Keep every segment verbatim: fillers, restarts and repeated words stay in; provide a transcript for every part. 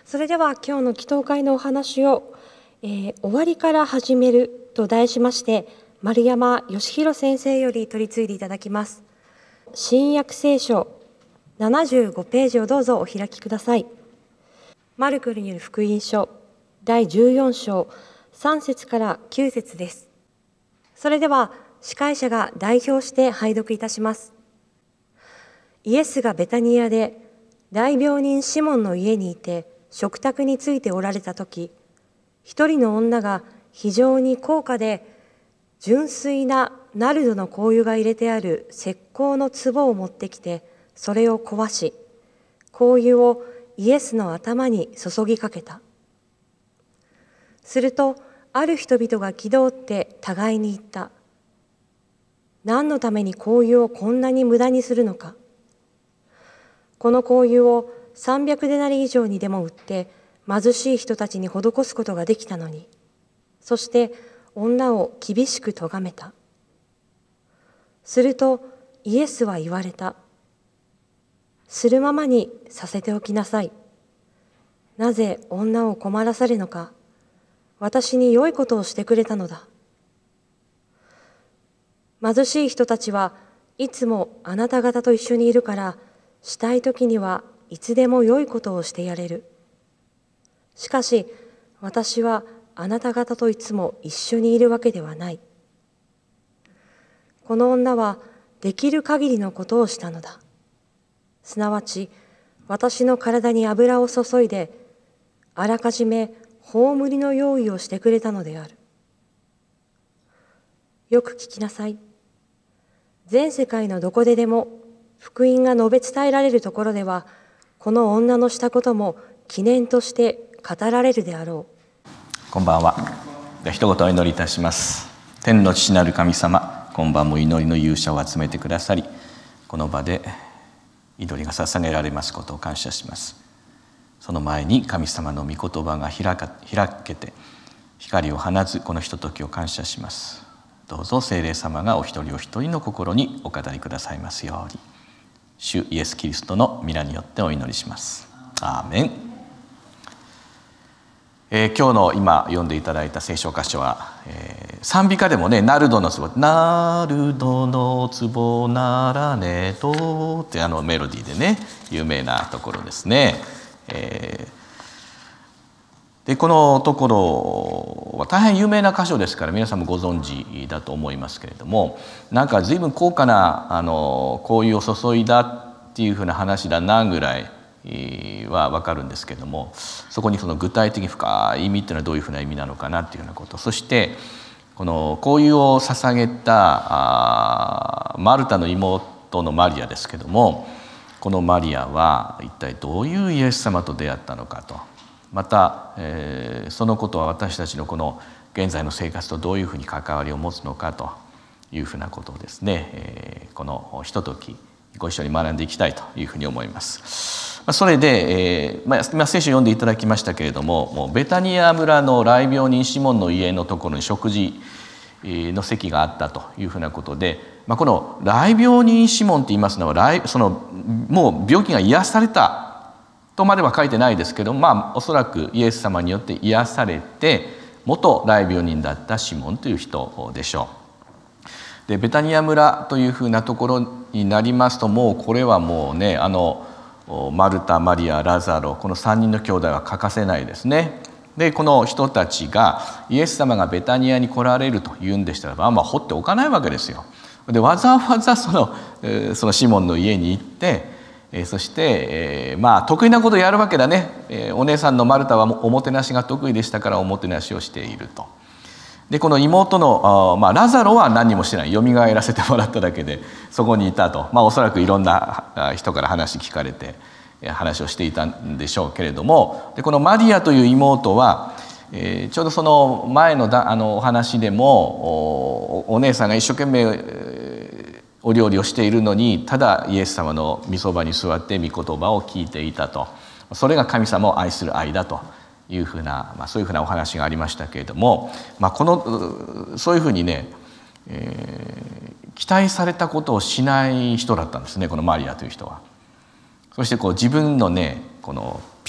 それでは今日の祈祷会のお話を、えー、終わりから始めると題しまして、丸山義弘先生より取り継いでいただきます。新約聖書ななじゅうごページをどうぞお開きください。マルコによる福音書だいじゅうよん章さん節からきゅう節です。それでは司会者が代表して拝読いたします。イエスがベタニアで大病人シモンの家にいて食卓についておられたとき、一人の女が非常に高価で純粋なナルドの香油が入れてある石膏の壺を持ってきて、それを壊し、香油をイエスの頭に注ぎかけた。すると、ある人々が憤って互いに言った。何のために香油をこんなに無駄にするのか。この香油をさんびゃくデナリ以上にでも売って貧しい人たちに施すことができたのに。そして女を厳しく咎めた。するとイエスは言われた。するままにさせておきなさい。なぜ女を困らされるのか。私に良いことをしてくれたのだ。貧しい人たちはいつもあなた方と一緒にいるから、したいときにはいつでも良いことをしてやれる。しかし私はあなた方といつも一緒にいるわけではない。この女はできる限りのことをしたのだ。すなわち私の体に油を注いで、あらかじめ葬りの用意をしてくれたのである。よく聞きなさい。全世界のどこででも福音が述べ伝えられるところでは、この女のしたことも記念として語られるであろう。 こんばんは。では一言お祈りいたします。天の父なる神様、今晩も祈りの勇者を集めてくださり、この場で祈りが捧げられますことを感謝します。その前に神様の御言葉が開か、開けて光を放つこのひとときを感謝します。どうぞ聖霊様がお一人お一人の心にお語りくださいますように、主イエスキリストの皆によってお祈りします。アーメン。えー、今日の今読んでいただいた聖書箇所は、えー、賛美歌でもね、ナルドの壺、ナルドの壺ならねとってあのメロディーでね有名なところですね。えー、でこのところは大変有名な箇所ですから皆さんもご存知だと思いますけれども、なんか随分高価なあの香油を注いだっていうふうな話だなぐらいは分かるんですけれども、そこにその具体的に深い意味っていうのはどういうふうな意味なのかなっていうようなこと、そしてこの香油を捧げたマルタの妹のマリアですけども、このマリアは一体どういうイエス様と出会ったのかと、また、えー、そのことは私たちのこの現在の生活とどういうふうに関わりを持つのかというふうなことをですね、えー、このひとときご一緒に学んでいきたいというふうに思います。それで、えーまあ、今聖書読んでいただきましたけれども、もうベタニア村の癩病人シモンの家のところに食事の席があったというふうなことで、まあ、この癩病人シモンって言いますのは、そのもう病気が癒されたとまでは書いてないですけど、まあおそらくイエス様によって癒されて元癩病人だったシモンという人でしょう。でベタニア村というふうなところになりますと、もうこれはもうね、あのマルタ、マリア、ラザロ、このさんにんの兄弟は欠かせないですね。でこの人たちがイエス様がベタニアに来られるというんでしたらば、まあ、放っておかないわけですよ。でわざわざその、そのシモンの家に行って、そして、えー、まあ得意なことをやるわけだね。お姉さんのマルタはおもてなしが得意でしたからおもてなしをしていると。でこの妹の、まあ、ラザロは何もしてない、よみがえらせてもらっただけでそこにいたと、まあ、おそらくいろんな人から話聞かれて話をしていたんでしょうけれども、でこのマリアという妹は、えー、ちょうどその前のだあのお話でも お, お姉さんが一生懸命、えー、お料理をしているのにただイエス様の御そばに座って御言葉を聞いていたと、それが神様を愛する愛だというふうな、まあ、そういうふうなお話がありましたけれども、まあ、このそういうふうにね、えー、期待されたことをしない人だったんですね、このマリアという人は。そしてこう自分のねこのピタッ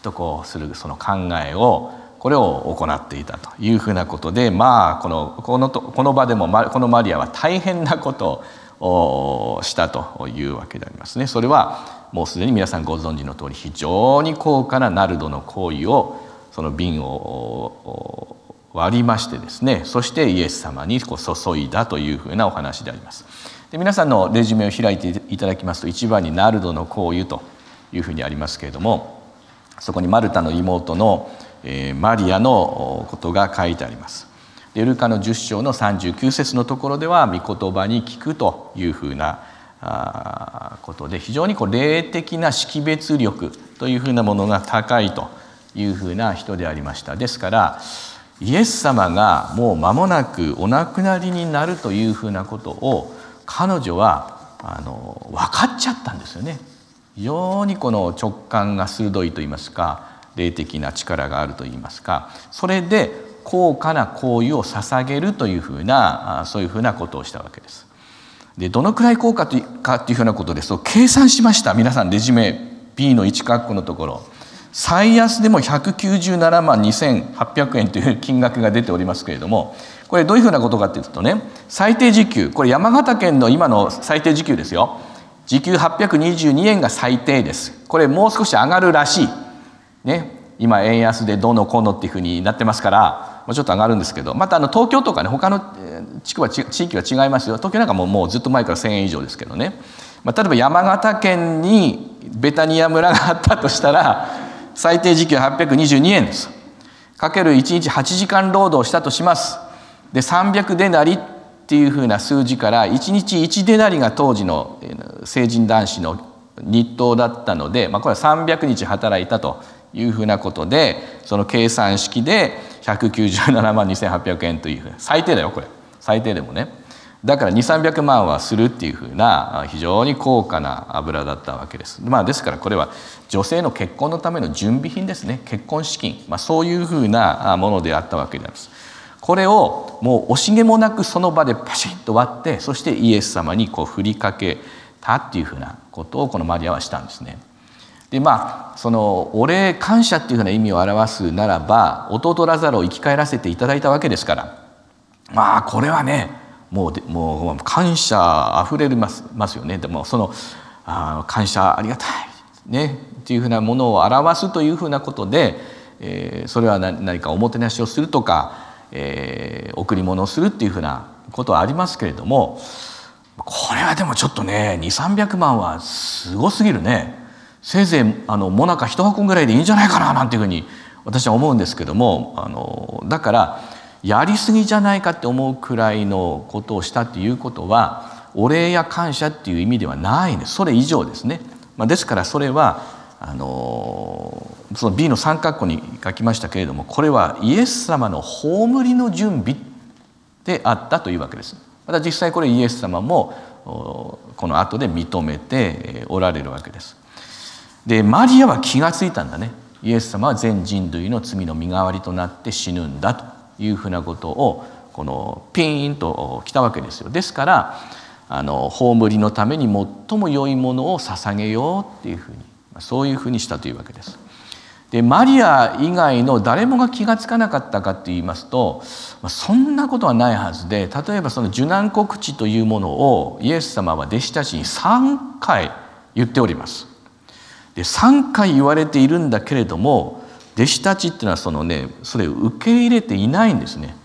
とこうするその考えをこれを行っていたというふうなことで、まあこのこのとこの場でもこのマリアは大変なことをしたというわけでありますね。それはもうすでに皆さんご存知の通り、非常に高価なナルドの香油をその瓶を割りましてですね、そしてイエス様にこう注いだというふうなお話であります。で、皆さんのレジュメを開いていただきますと、一番にナルドの香油というふうにありますけれども、そこにマルタの妹のマリアのことが書いてあります。で、ルカのじゅっ章のさんじゅうきゅう節のところでは、御言葉に聞くというふうなことで、非常にこう霊的な識別力というふうなものが高いというふうな人でありました。ですからイエス様がもう間もなくお亡くなりになるというふうなことを彼女はあの分かっちゃったんですよね。非常にこの直感が鋭いといいますか、霊的な力があるといいますか、それで高価な香油を捧げるというふうな、そういうふうなことをしたわけです。で、どのくらい高価かというふうなことでそう計算しました。皆さんレジュメ ビー のいち括弧のところ、最安でもひゃくきゅうじゅうななまんにせんはっぴゃくえんという金額が出ておりますけれども、これどういうふうなことかというとね、最低時給、これ山形県の今の最低時給ですよ。時給はっぴゃくにじゅうにえんが最低です。これもう少し上がるらしいね。今円安でどうのこうのっていうふうになってますから、もうちょっと上がるんですけど、またあの東京とかね、他の地区は地域は違いますよ。東京なんかももうずっと前からせんえん以上ですけどね、まあ、例えば山形県にベタニア村があったとしたら最低時給はっぴゃくにじゅうにえんです。かけるいちにちはちじかん労働したとします。で、さんびゃくデナリっていうふうな数字からいちにちいちデナリが当時の成人男子の日当だったので、まあ、これはさんびゃくにち働いたというふうなことで、その計算式でひゃくきゅうじゅうななまんにせんはっぴゃくえんというふうな、最低だよこれ、最低でもね。だからにせんさんびゃくまんはするっていうふうな非常に高価な油だったわけです。まあ、ですからこれは女性の結婚のための準備品ですね。結婚資金、まあ、そういうふうなものであったわけであります。これをもう惜しげもなくその場でパシッと割って、そしてイエス様にこう振りかけたっていうふうなことをこのマリアはしたんですね。で、まあそのお礼感謝っていうふうな意味を表すならば、弟ラザロを生き返らせていただいたわけですから、まあこれはね、もうもう感謝あふれますますよね。でもそのあ感謝ありがたいねっていうふうなものを表すというふうなことで、えー、それは何かおもてなしをするとか、えー、贈り物をするっていうふうなことはありますけれども、これはでもちょっとねにせんさんびゃくまんはすごすぎるね。せいぜいあのもなか一箱ぐらいでいいんじゃないかななんていうふうに私は思うんですけども、あのだからやりすぎじゃないかって思うくらいのことをしたっていうことはお礼や感謝っていう意味ではないんです。それ以上ですね。まあ、ですからそれはあのその ビー のさん括弧に書きましたけれども、これはイエス様の葬りの準備であったというわけです。また実際これイエス様もこの後で認めておられるわけです。で、マリアは気がついたんだね。イエス様は全人類の罪の身代わりとなって死ぬんだというふうなことをこのピーンときたわけですよ。ですからあの葬りのために最も良いものを捧げようっていうふうに、そういうふうにしたというわけです。で、マリア以外の誰もが気がつかなかったかといいますと、そんなことはないはずで、例えばその受難告知というものをイエス様は弟子たちにさんかい言っております。で、さんかい言われているんだけれども、弟子たちっていうのはそのね、それを受け入れていないんですね。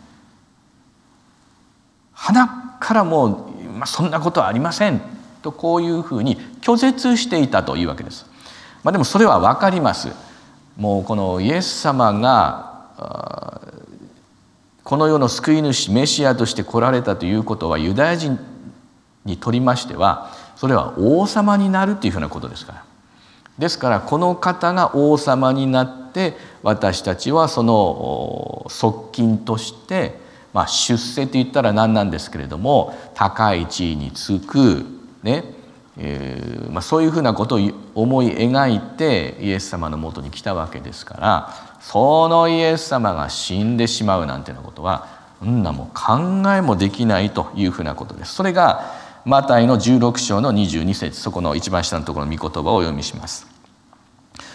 鼻からもう、まあ、そんなことはありませんとこういうふうに拒絶していたというわけです。まあ、でもそれは分かります。もうこのイエス様がこの世の救い主メシアとして来られたということは、ユダヤ人にとりましてはそれは王様になるというふうなことですから。ですからこの方が王様になって、私たちはその側近として、まあ、出世といったら何なんですけれども、高い地位につくね、えーまあ、そういうふうなことを思い描いてイエス様のもとに来たわけですから、そのイエス様が死んでしまうなんていうようなことはんなもう考えもできないというふうなことです。それがマタイのじゅうろく章のにじゅうに節、そこの一番下のところの御言葉をお読みします。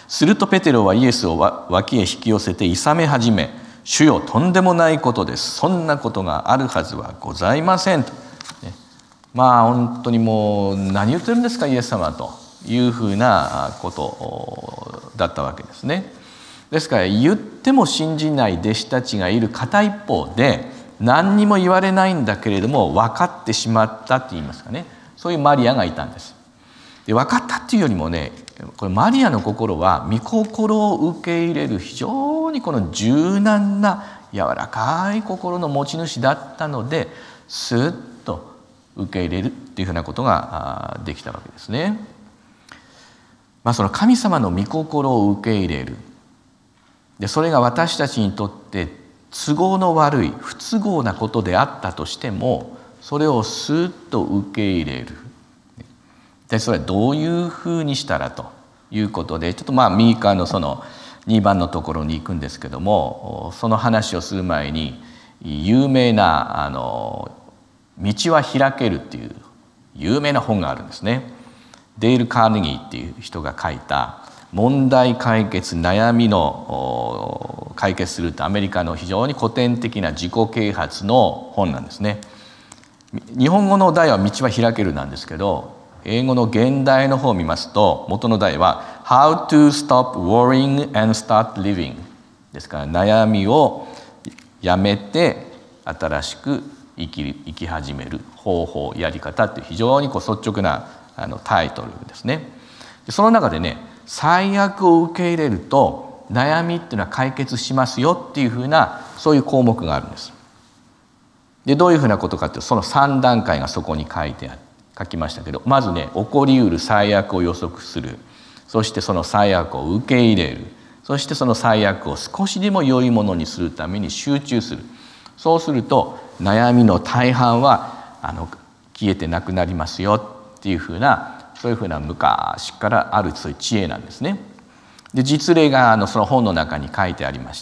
するとペテロはイエスを脇へ引き寄せて諌め始め、主よ、とんでもないことです。そんなことがあるはずはございませんと、ね、まあ本当にもう何言ってるんですかイエス様というふうなことだったわけですね。ですから言っても信じない弟子たちがいる片一方で、何にも言われないんだけれども分かってしまったって言いますかね、そういうマリアがいたんです。で分かったっていうよりもね、これマリアの心は御心を受け入れる非常にこの柔軟な柔らかい心の持ち主だったので、スッと受け入れるっていうふうなことができたわけですね。まあ、その神様の御心を受け入れる、でそれが私たちにとって都合の悪い不都合なことであったとしても、それをスッと受け入れる。でそれはどういうふうにしたらということで、ちょっとまあ右側のそのにばんのところに行くんですけども、その話をする前に有名なあの「道は開ける」っていう有名な本があるんですね。デール・カーネギーっていう人が書いた問題解決悩みの解決するってアメリカの非常に古典的な自己啓発の本なんですね。日本語の題は「道は開ける」なんですけど、英語の現代の方を見ますと元の題は「How to Stop Worrying and Start Living」ですから、悩みをやめて新しく生き生き始める方法、やり方っていう非常にこう率直なあのタイトルですね。その中でね、最悪を受け入れると悩みっていうのは解決しますよっていうふうな、そういう項目があるんです。でどういうふうなことかっていうと、そのさん段階がそこに書いてあって書きましたけど、まずね、起こりうる最悪を予測する、そしてその最悪を受け入れる、そしてその最悪を少しでも良いものにするために集中する。そうすると悩みの大半はあの消えてなくなりますよっていうふうな、そういうふうな昔からあるそういう知恵なんですね。で実例があのその本の中に書いてありまして、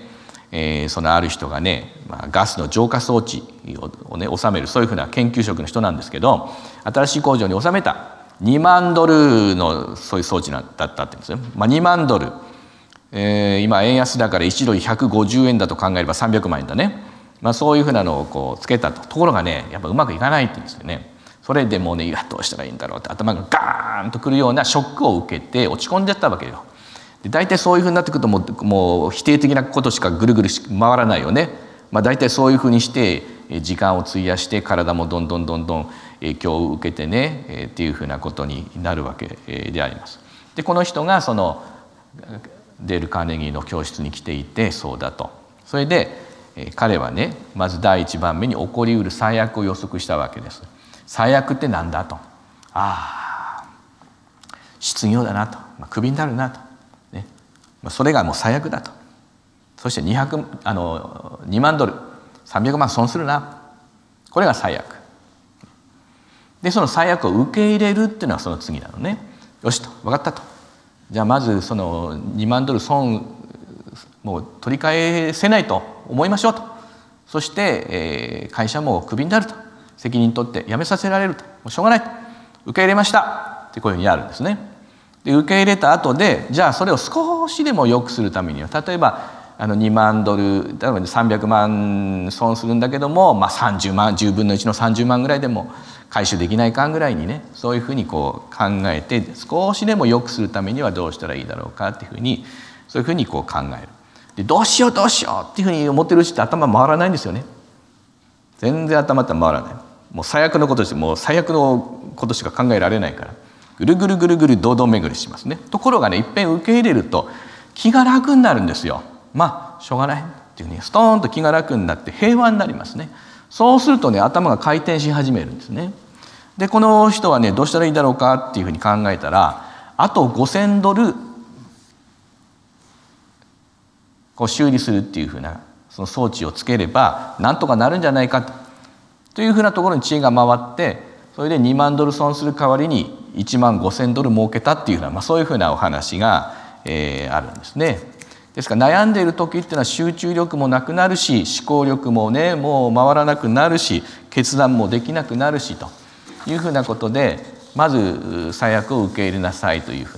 えー、そのある人がね、まあ、ガスの浄化装置をね収める、そういうふうな研究職の人なんですけど、新しい工場に収めたにまんドルのそういう装置だったって言うんですよ。まあ、にまんドル、えー、今円安だからいちドルひゃくごじゅうえんだと考えればさんびゃくまんえんだね。まあ、そういうふうなのをこうつけたと。ところがね、やっぱうまくいかないって言うんですよね。それでもうね、いやどうしたらいいんだろうって頭がガーンとくるようなショックを受けて落ち込んじゃったわけよ。で大体そういうふうになってくるともう、もう否定的なことしかぐるぐる回らないよね。まあ、大体そういうふうにして時間を費やして体もどんどんどんどん影響を受けてね、えー、っていうふうなことになるわけであります。でこの人がそのデール・カーネギーの教室に来ていて、そうだと。それで彼はね、まず第一番目に起こりうる最悪を予測したわけです。最悪ってなんだと。ああ、失業だなと、まあ、クビになるなと、ね、まあ、それがもう最悪だと。そしてにひゃくあのにまんドルさんびゃくまん損するな、これが最悪で、その最悪を受け入れるっていうのはその次なのね。よしと、分かったと。じゃあまずそのにまんドル損もう取り返せないと思いましょうと。そして、えー、会社もクビになると、責任取って辞めさせられると、もうしょうがないと、受け入れましたってこういうふうにやるんですね。で受け入れた後で、じゃあそれを少しでも良くするためには、例えばあのにまんドル、例えばさんびゃくまん損するんだけども、まあ、さんじゅうまん、じゅうぶんのいちのさんじゅうまんぐらいでも回収できないかぐらいにね、そういうふうにこう考えて、少しでも良くするためにはどうしたらいいだろうかっていうふうに、そういうふうにこう考える。でどうしようどうしようっていうふうに思ってるうちって頭回らないんですよね。全然頭って回らない。もう最悪のことして、もう最悪のことしか考えられないから、ぐるぐるぐるぐる堂々巡りしますね。ところがね、いっぺん受け入れると気が楽になるんですよ。まあしょうがないっていうね、ストーンと気が楽になって平和になりますね。そうするとね、頭が回転し始めるんですね。でこの人はね、どうしたらいいだろうかっていうふうに考えたら、あとごせんドルこう修理するっていうふうなその装置をつければなんとかなるんじゃないかと、というふうなところに知恵が回って、それでにまんドル損する代わりにいちまんごせんドル儲けたっていうふうな、まあ、そういうふうなお話が、えー、あるんですね。ですから悩んでいる時っていうのは集中力もなくなるし、思考力もねもう回らなくなるし、決断もできなくなるしというふうなことで、まず最悪を受け入れなさいというふうな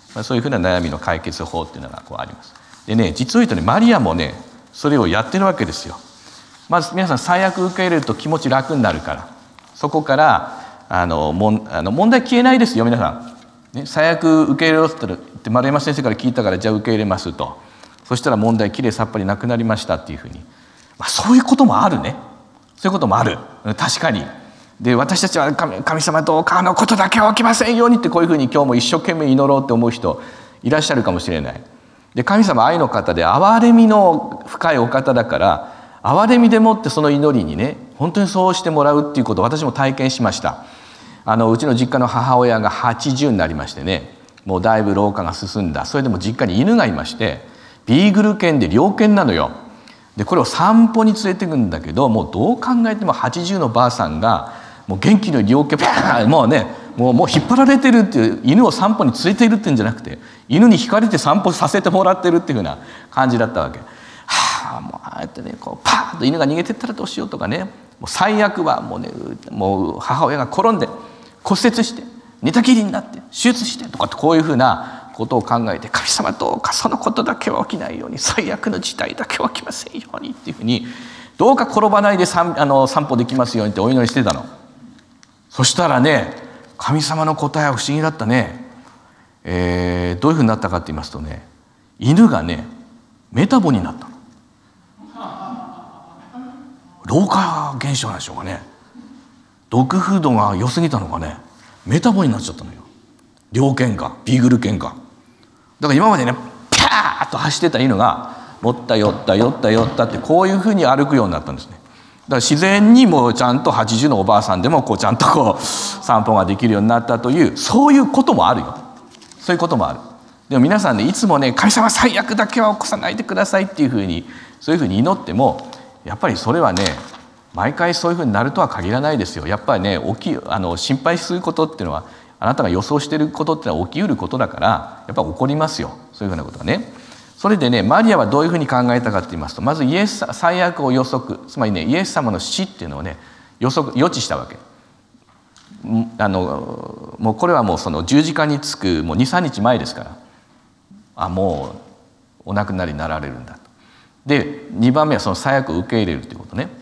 まあ、そういうふうな悩みの解決法っていうのがこうあります。でね、実を言うとね、マリアもねそれをやってるわけですよ。まず皆さん、最悪受け入れると気持ち楽になるから、そこからあのもんあの問題消えないですよ皆さん、ね、最悪受け入れろって丸山先生から聞いたからじゃあ受け入れますと、そしたら問題きれいさっぱりなくなりましたっていうふうに、まあ、そういうこともあるね。そういうこともある、確かに。で、私たちは 神, 神様どうかあのことだけは起きませんようにって、こういうふうに今日も一生懸命祈ろうって思う人いらっしゃるかもしれない。で、神様愛の方で憐れみの深いお方だから、憐れみでもってその祈りにね本当にそうしてもらうっていうことを私も体験しました。あのうちの実家の母親がはちじゅうになりましてね、もうだいぶ老化が進んだ。それでも実家に犬がいまして、ビーグル犬で猟犬なのよ。でこれを散歩に連れてくんだけど、もうどう考えてもはちじゅうのばあさんがもう元気の猟犬ピャーもうねもうもう引っ張られてるっていう、犬を散歩に連れているっていうんじゃなくて、犬に引かれて散歩させてもらってるっていうふうな感じだったわけ。はあ、もうああやってねこうパーッと犬が逃げてったらどうしようとかね、もう最悪はもうねもう母親が転んで骨折して寝たきりになって手術してとかって、こういうふうなことを考えて、神様どうかそのことだけは起きないように、最悪の事態だけは起きませんようにっていうふうに、どうか転ばないで散あの散歩できますようにってお祈りしてたの。そしたらね、神様の答えは不思議だったね。えー、どういうふうになったかって言いますとね、犬がねメタボになったの。老化現象なんでしょうかね。ドッグフードが良すぎたのかね、メタボになっちゃったのよ、猟犬がビーグル犬が。だから今までねピャーッと走ってた犬がもったよったよったよったって、こういうふうに歩くようになったんですね。だから自然にもうちゃんとはちじゅうのおばあさんでもこうちゃんとこう散歩ができるようになったという、そういうこともあるよ。そういうこともある。でも皆さんね、いつもね神様最悪だけは起こさないでくださいっていうふうに、そういうふうに祈っても、やっぱりそれはね毎回そういうふうになるとは限らないですよ。やっぱりね起きあの心配することっていうのは、あなたが予想していることっていうのは起きうることだから、やっぱり起こりますよ、そういうふうなことがね。それでね、マリアはどういうふうに考えたかと言いますと、まずイエス最悪を予測、つまりねイエス様の死っていうのをね予測予知したわけ。あのもうこれはもうその十字架につくもうにさんにちまえですから、あもうお亡くなりになられるんだと。でにばんめはその最悪を受け入れるということね。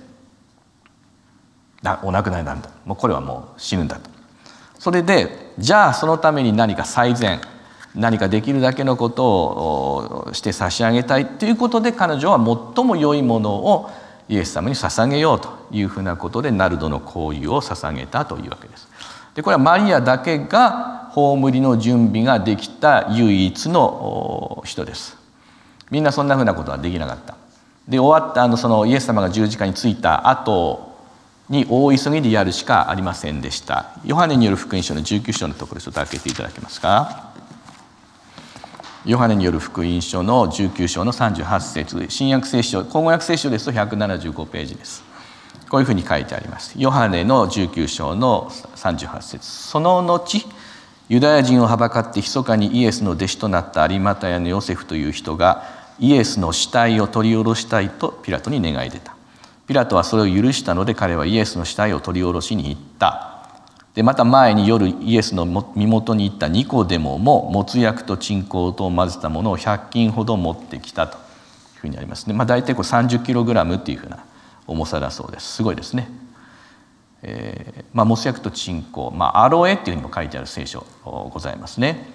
お亡くなりになるんだ、もうこれはもう死ぬんだと。それでじゃあそのために何か最善、何かできるだけのことをして差し上げたいということで、彼女は最も良いものをイエス様に捧げようというふうなことでナルドの香油を捧げたというわけです。でこれはマリアだけが葬りの準備ができた唯一の人です。みんなそんなふうなことはできなかった。で終わったあのそのイエス様が十字架についた後に大急ぎでやるしかありませんでした。ヨハネによる福音書のじゅうきゅう章のところちょっと開けていただけますか。ヨハネによる福音書のじゅうきゅう章のさんじゅうはち節、新約聖書、口語訳聖書ですとひゃくななじゅうごページです。こういうふうに書いてあります。ヨハネのじゅうきゅう章のさんじゅうはち節、その後ユダヤ人をはばかって密かにイエスの弟子となった有マタヤのヨセフという人がイエスの死体を取り下ろしたいとピラトに願い出た。ピラトはそれを許したので、彼はイエスの死体を取り下ろしに行った。でまた前に夜イエスの身元に行ったニコデモももつ薬と鎮香とを混ぜたものをひゃっきんほど持ってきたというふうにありますね。まあ、大体こうさんじゅっキログラムっていうふうな重さだそうです。すごいですね。えーまあ、もつ薬と鎮香、まあ、アロエっていうふうにも書いてある聖書ございますね。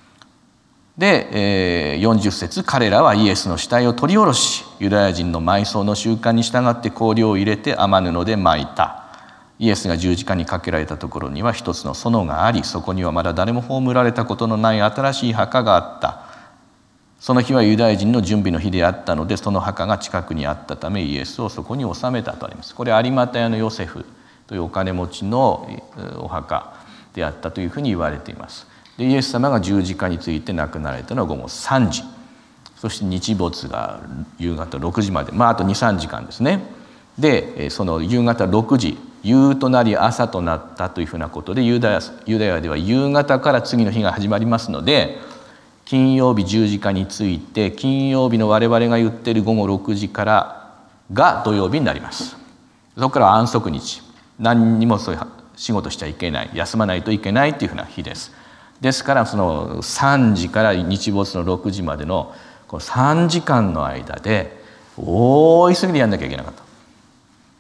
で、えー、よんじゅっ節、彼らはイエスの死体を取り下ろし、ユダヤ人の埋葬の習慣に従って香料を入れて雨布で巻いた。イエスが十字架にかけられたところには一つの園があり、そこにはまだ誰も葬られたことのない新しい墓があった。その日はユダヤ人の準備の日であったので、その墓が近くにあったためイエスをそこに納めたとあります。これ有マタヤのヨセフというお金持ちのお墓であったというふうに言われています。でイエス様が十字架について亡くなられたのは午後さんじ、そして日没が夕方ろくじまで、まああとにさんじかんですね。でその夕方ろくじ、夕となり朝となったというふうなことで、ユダヤ、ユダヤでは夕方から次の日が始まりますので、金曜日十字架について金曜日の我々が言っている午後ろくじからが土曜日になります。そこからは安息日、何にもそういう仕事しちゃいけない、休まないといけないというふうな日です。 ですからそのさんじから日没のろくじまでのこのさんじかんの間で大急ぎでやんなきゃいけなかった、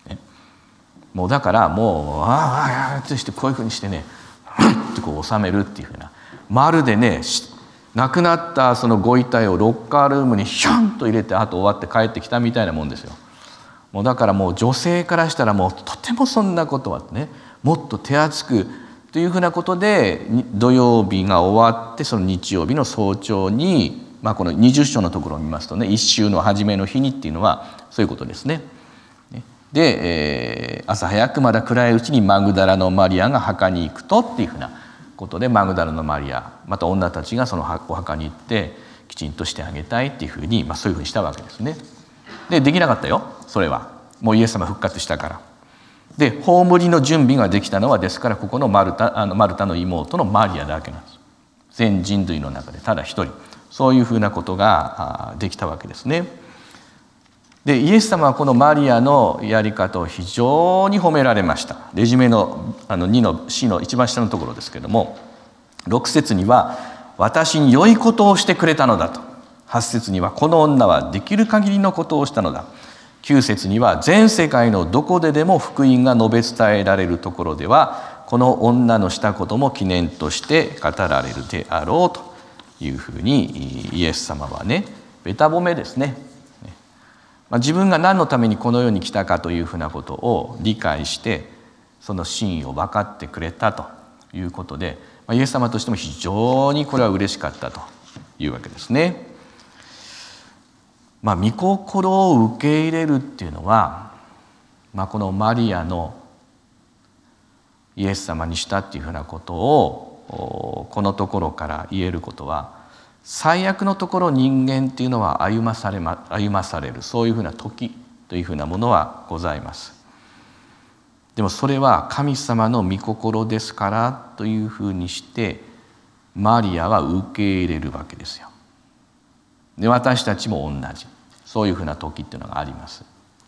ね、もうだからもうああああってしてこういうふうにしてねってこう収めるっていうふうな、まるでね亡くなったそのご遺体をロッカールームにヒャンと入れてあと終わって帰ってきたみたいなもんですよ。もうだからもう女性からしたらもうとてもそんなことはね、もっと手厚くというふうなことで土曜日が終わってその日曜日の早朝に、まあ、このにじゅっ章のところを見ますとね、一週の初めの日にっていうのはそういうことですね。で、えー、朝早くまだ暗いうちにマグダラのマリアが墓に行くとっていうふうなことで、マグダラのマリアまた女たちがそのお墓に行ってきちんとしてあげたいっていうふうに、まあ、そういうふうにしたわけですね。でできなかったよ、それはもうイエス様復活したから。で葬りの準備ができたのはですからここのマルタ、あのマルタの妹のマリアだけなんです。全人類の中でただ一人、そういうふうなことができたわけですね。でイエス様はこのマリアのやり方を非常に褒められました。レジュメのあのにの詩の一番下のところですけれども、ろく節には私に良いことをしてくれたのだと、はち節にはこの女はできる限りのことをしたのだ、きゅう節には全世界のどこででも福音が述べ伝えられるところではこの女のしたことも記念として語られるであろうというふうにイエス様はね、べた褒めですね。まあ、自分が何のためにこの世に来たかというふうなことを理解してその真意を分かってくれたということで、まあ、イエス様としても非常にこれは嬉しかったというわけですね。まあ、御心を受け入れるっていうのは、まあ、このマリアのイエス様にしたっていうふうなことをこのところから言えることは、最悪のところ人間っていうのは歩まされま、歩まされるそういうふうな時というふうなものはございます。でもそれは神様の御心ですからというふうにしてマリアは受け入れるわけですよ。で私たちも同じそういうふうな時っていうのがあります。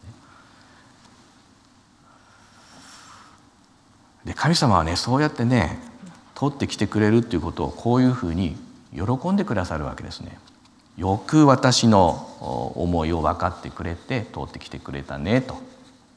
で神様はねそうやってね取ってきてくれるっていうことをこういうふうに喜んでくださるわけですね。よく私の思いを分かってくれて通ってきてくれたねと。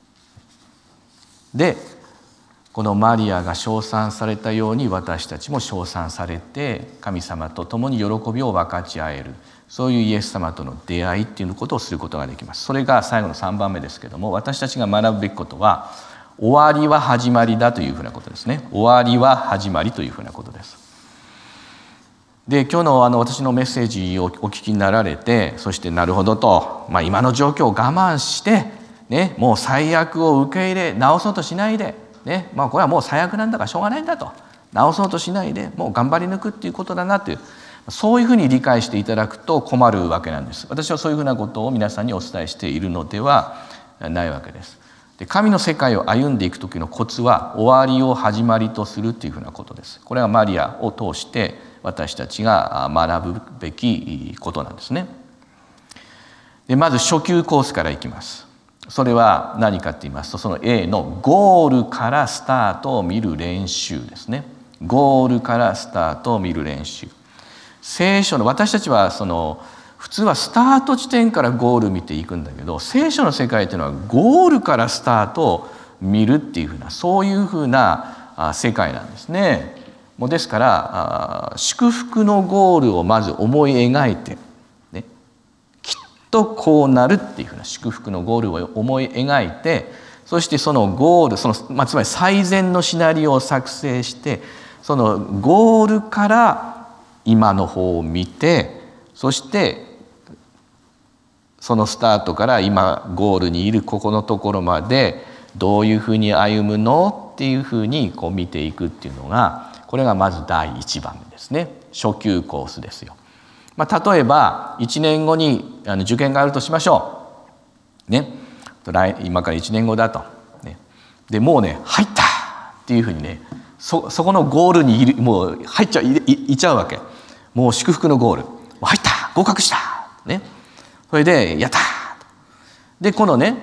でこのマリアが称賛されたように私たちも称賛されて神様と共に喜びを分かち合える、そういうイエス様との出会いっていうことをすることができます。それが最後のさんばんめですけども、私たちが学ぶべきことは終わりは始まりだというふうなことですね。終わりは始まりというふうなことです。で今日のあの私のメッセージをお聞きになられて、そしてなるほどと、まあ、今の状況を我慢して、ね、もう最悪を受け入れ直そうとしないで、ねまあ、これはもう最悪なんだからしょうがないんだと、直そうとしないでもう頑張り抜くっていうことだなという、そういうふうに理解していただくと困るわけなんです。私はそういうふうなことを皆さんにお伝えしているのではないわけです。で神の世界を歩んでいく時のコツは終わりを始まりとするというふうなことです。これはマリアを通して私たちが学ぶべきことなんですね。でまず初級コースからいきます。それは何かと言いますと、その A のゴールからスタートを見る練習ですね。ゴールからスタートを見る練習。聖書の私たちはその普通はスタート地点からゴール見ていくんだけど、聖書の世界というのはゴールからスタートを見るっていうふうな、そういうふうな世界なんですね。もうですから祝福のゴールをまず思い描いて、ね、きっとこうなるっていうふうな祝福のゴールを思い描いて、そしてそのゴール、その、まあ、つまり最善のシナリオを作成して、そのゴールから今の方を見て、そしてそのスタートから今ゴールにいるここのところまでどういうふうに歩むのっていうふうにこう見ていくっていうのが、これがまずだいいちばんめですね。初級コースですよ。まあ、例えばいちねんごにあの受験があるとしましょう。ね、来今からいちねんごだと。ね、でもうね入ったっていうふうにね、そ, そこのゴールにいるもう入っちゃ い, い, いっちゃうわけ。もう祝福のゴール入った合格した、ね、それでやったでこのね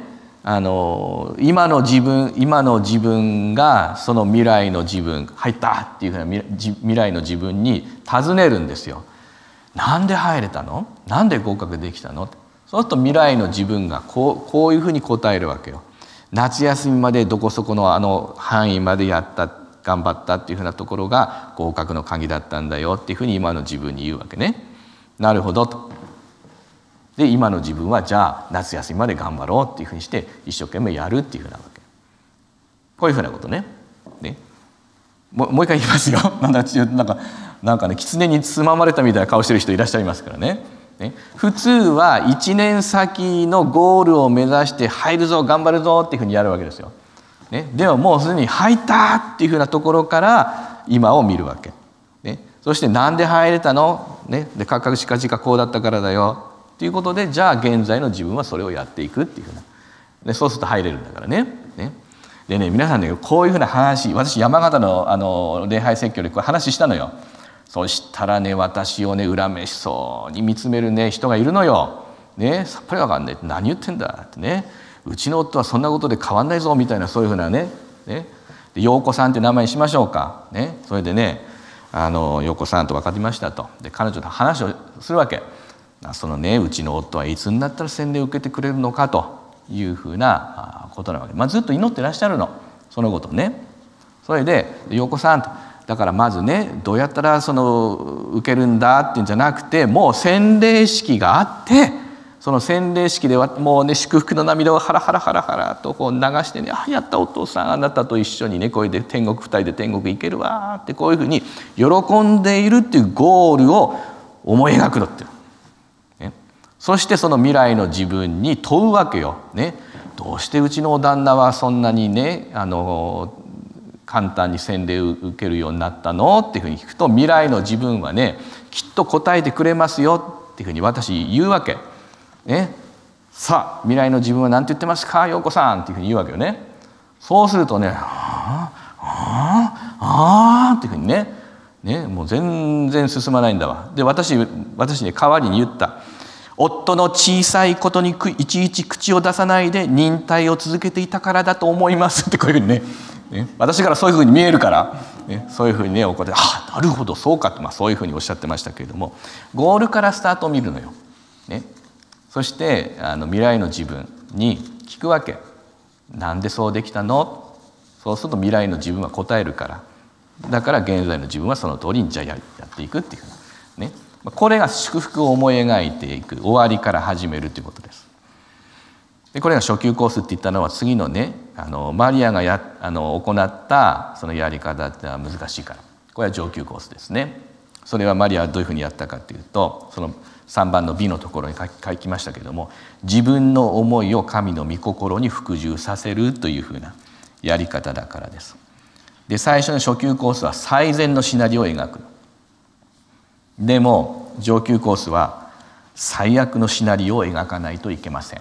あの今の自分今の自分がその未来の自分入ったっていうふうな未来の自分に尋ねるんですよ。なんで入れたの？なんで合格できたの？そうすると未来の自分がこう、こういうふうに答えるわけよ。夏休みまでどこそこのあの範囲までやった頑張ったっていうふうなところが合格の鍵だったんだよっていうふうに今の自分に言うわけね。なるほどと。で今の自分はじゃあ夏休みまで頑張ろうっていうふうにして一生懸命やるっていうふうなわけ。こういうふうなことね。ねも, もう一回言いますよ。なんだなんかなんかね狐につままれたみたいな顔してる人いらっしゃいますからね。ね普通はいちねん先のゴールを目指して入るぞ頑張るぞっていうふうにやるわけですよ。ね、でももうすでに入ったっていうふうなところから今を見るわけ。ね、そしてなんで入れたの？ね、でかかくしかじかこうだったからだよっていうことでじゃあ現在の自分はそれをやっていくっていうふうな。でそうすると入れるんだからね。ねでね皆さんねこういうふうな話私山形のあの礼拝説教でこう話したのよ。そしたらね私をね恨めしそうに見つめるね人がいるのよ。ねさっぱりわかんない何言ってんだってねうちの夫はそんなことで変わんないぞみたいなそういうふうなねねで陽子さんって名前にしましょうか。ねそれでねあの陽子さんと分かりましたとで彼女と話をするわけ。そのねうちの夫はいつになったら洗礼を受けてくれるのかというふうなことなわけ、まあ、ずっと祈ってらっしゃるのそのことね。それで陽子さんとだからまずねどうやったらその受けるんだっていうんじゃなくてもう洗礼式があってその洗礼式ではもうね祝福の涙をハラハラハラハラとこう流してねあやったお父さんあなたと一緒にねこれで天国ふたりで天国行けるわってこういうふうに喜んでいるっていうゴールを思い描くのって、ね、そしてその未来の自分に問うわけよ、ね、どうしてうちの旦那はそんなにねあの簡単に洗礼を受けるようになったのっていうふうに聞くと未来の自分はねきっと答えてくれますよっていうふうに私言うわけ。ね、さあ未来の自分は何て言ってますか陽子さんっていうふうに言うわけよね。そうするとね「ああああ」っていうふうにねねもう全然進まないんだわ。で私私ね代わりに言った。夫の小さいことにいちいち口を出さないで忍耐を続けていたからだと思いますってこういうふうにねね私からそういうふうに見えるから、ね、そういうふうにね怒って「ああなるほどそうか」って、まあ、そういうふうにおっしゃってましたけれどもゴールからスタートを見るのよ。ねそしてあの未来の自分に聞くわけ。なんでそうできたの？そうすると未来の自分は答えるから。だから現在の自分はその通りにじゃあやっていくっていうふうなね。これが祝福を思い描いていく終わりから始めるということです。でこれが初級コースって言ったのは次のねあのマリアがやあの行ったそのやり方ってのは難しいからこれは上級コースですね。それはマリアはどういうふうにやったかというとそのさんばんの ビ のところに書き、書きましたけれども自分の思いを神の御心に服従させるというふうなやり方だからです。で最初の初級コースは最善のシナリオを描く。でも上級コースは最悪のシナリオを描かないといけません。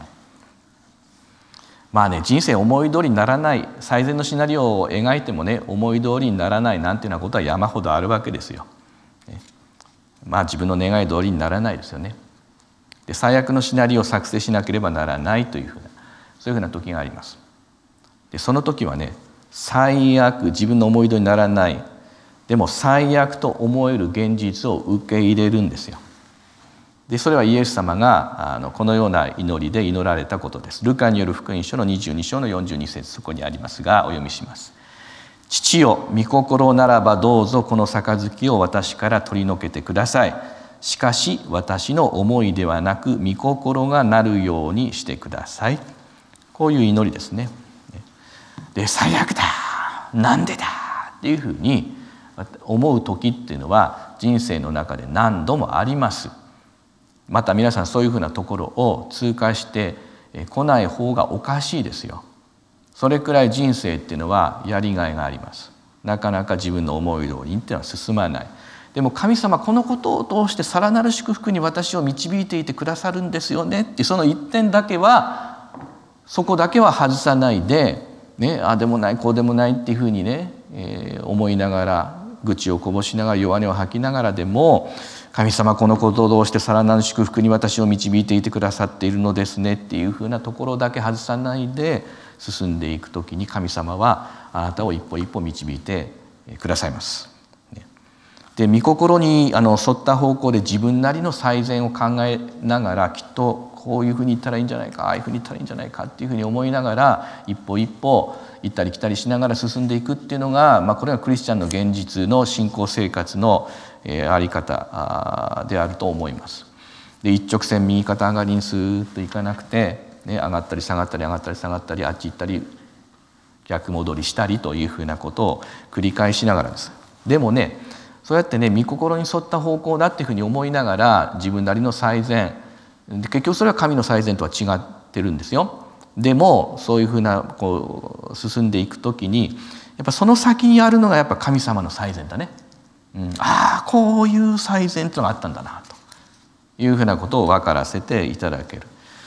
まあね人生思い通りにならない最善のシナリオを描いてもね思い通りにならないなんていうようなことは山ほどあるわけですよ。まあ自分の願い通りにならないですよね。で最悪のシナリオを作成しなければならないというふうなそういうふうな時があります。でその時はね最悪自分の思い通りにならないでも最悪と思える現実を受け入れるんですよ。でそれはイエス様があのこのような祈りで祈られたことです。ルカによる福音書のにじゅうに章のよんじゅうに節そこにありますがお読みします。父よ御心ならばどうぞこの杯を私から取り除けてください。しかし私の思いではなく御心がなるようにしてください。こういう祈りですね。で最悪だなんでだっていうふうに思う時っていうのは人生の中で何度もあります。また皆さんそういうふうなところを通過してこない方がおかしいですよ。それくらい人生っていうのはやりがいがあります。なかなか自分の思い通りにっていうのは進まない。でも神様このことを通してさらなる祝福に私を導いていてくださるんですよねってその一点だけはそこだけは外さないで、ね、ああでもないこうでもないっていうふうにね、えー、思いながら愚痴をこぼしながら弱音を吐きながらでも、神様このことをどうしてさらなる祝福に私を導いていてくださっているのですねっていうふうなところだけ外さないで進んでいくときに、神様はあなたを一歩一歩導いてくださいます。で、御心にあの沿った方向で自分なりの最善を考えながら、きっとこういうふうに言ったらいいんじゃないか、ああいうふうに言ったらいいんじゃないかっていうふうに思いながら一歩一歩行ったり来たりしながら進んでいくっていうのが、まあ、これがクリスチャンの現実の信仰生活の、えー、あり方であると思います。で、一直線右肩上がりにスーッといかなくて、ね、上がったり下がったり上がったり下がったり、あっち行ったり逆戻りしたりというふうなことを繰り返しながらです。でもね、そうやってね、御心に沿った方向だっていうふうに思いながら自分なりの最善、結局それは神の最善とは違ってるんですよ。でもそういうふうなこう進んでいくときに、やっぱその先にあるのがやっぱ神様の最善だね。うん、ああこういう最善っていうのがあったんだなというふうなことを分からせていただける。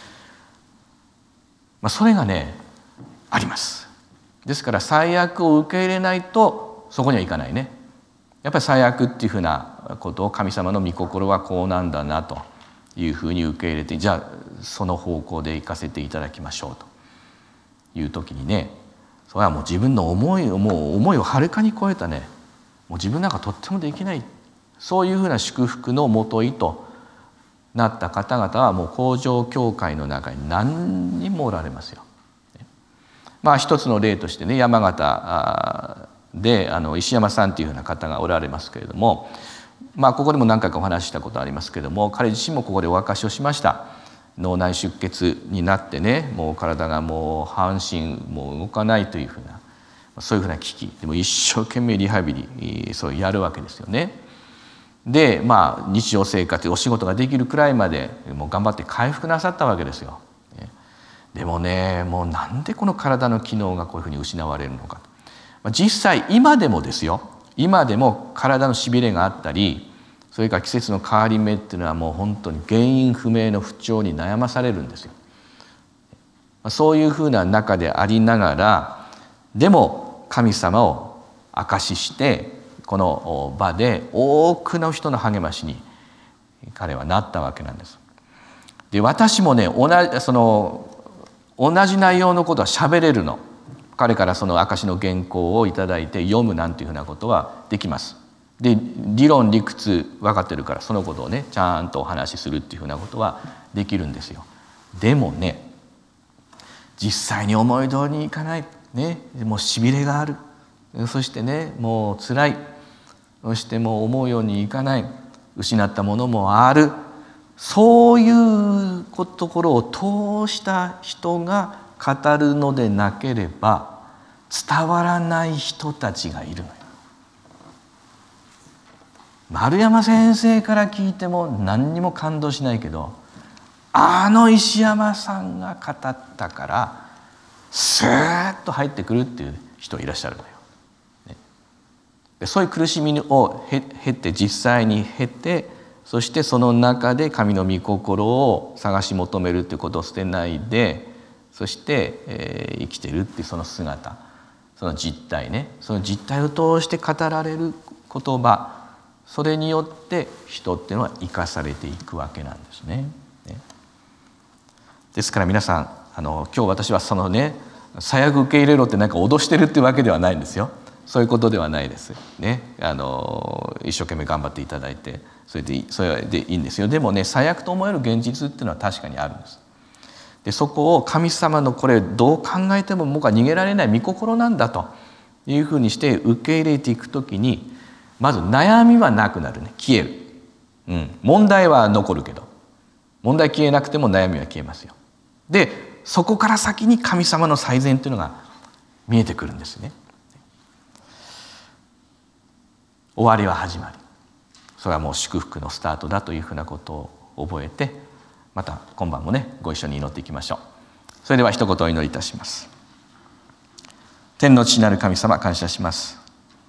まあ、それがねあります。ですから最悪を受け入れないとそこにはいかないね。やっぱり最悪っていうふうなことを神様の御心はこうなんだなというふうに受け入れて、じゃあその方向で行かせていただきましょうという時にね、それはもう自分の思いをもう思いをはるかに超えたね、もう自分なんかとってもできない、そういうふうな祝福のもといとなった方々はもう工場教会の中に何人もおられますよ。まあ一つの例としてね、山形であの石山さんというふうな方がおられますけれども、まあここでも何回かお話ししたことありますけれども、彼自身もここでお明かしをしました。脳内出血になってね、もう体がもう半身もう動かないというふうな、そういうふうな危機でも一生懸命リハビリそうやるわけですよね。でまあ日常生活お仕事ができるくらいまでもう頑張って回復なさったわけですよ。でもね、もうなんでこの体の機能がこういうふうに失われるのかと。実際今でもですよ、今でも体のしびれがあったり、それから季節の変わり目っていうのはもう本当に原因不明の不調に悩まされるんですよ。そういうふうな中でありながら、でも神様を証ししてこの場で多くの人の励ましに彼はなったわけなんです。で私もね同じその同じ内容のことは喋れるの。彼からその証の原稿をいただいて読むなんていうふうなことはできます。で理論理屈分かってるからそのことをねちゃんとお話しするっていうふうなことはできるんですよ。でもね実際に思い通りにいかない、ね、もうしびれがある、そしてねもう辛い、そしてもう思うようにいかない、失ったものもある、そういうところを通した人が語るのでなければ伝わらない人たちがいるのよ。丸山先生から聞いても何にも感動しないけど、あの石山さんが語ったからスーッと入ってくるっていう人いらっしゃるのよ。ね、でそういう苦しみを経て実際に経て、そしてその中で神の御心を探し求めるということを捨てないで、そして、えー、生きてるっていうその姿、その実態ね、その実態を通して語られる言葉、それによって人っていうのは生かされていくわけなんですね。ねですから皆さんあの今日私はそのね最悪受け入れろってなんか脅してるっていうわけではないんですよ。そういうことではないです。ね、あの一生懸命頑張っていただいてそれでそれでいいんですよ。でもね最悪と思える現実っていうのは確かにあるんです。でそこを神様のこれどう考えても僕は逃げられない御心なんだというふうにして受け入れていくときにまず悩みはなくなるね、消える、うん、問題は残るけど問題消えなくても悩みは消えますよ。でそこから先に神様の最善というのが見えてくるんですね。終わりは始まり、それはもう祝福のスタートだというふうなことを覚えて、また今晩もねご一緒に祈っていきましょう。それでは一言お祈りいたします。天の父なる神様、感謝します。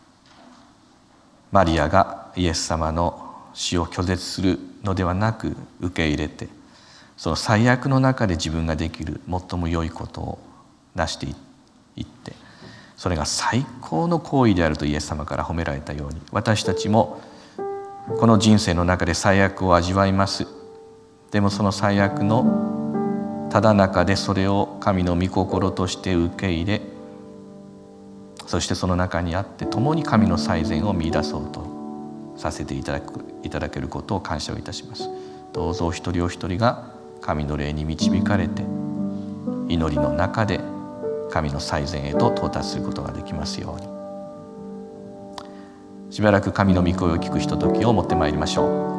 マリアがイエス様の死を拒絶するのではなく受け入れて、その最悪の中で自分ができる最も良いことをなしていって、 それが最高の行為であるとイエス様から褒められたように、私たちもこの人生の中で最悪を味わいます。でもその最悪のただ中でそれを神の御心として受け入れ、そしてその中にあって共に神の最善を見出そうとさせていただく、いただけることを感謝をいたします。どうぞお一人お一人が神の霊に導かれて、祈りの中で神の最善へと到達することができますように。しばらく神の御声を聞くひとときを持ってまいりましょう。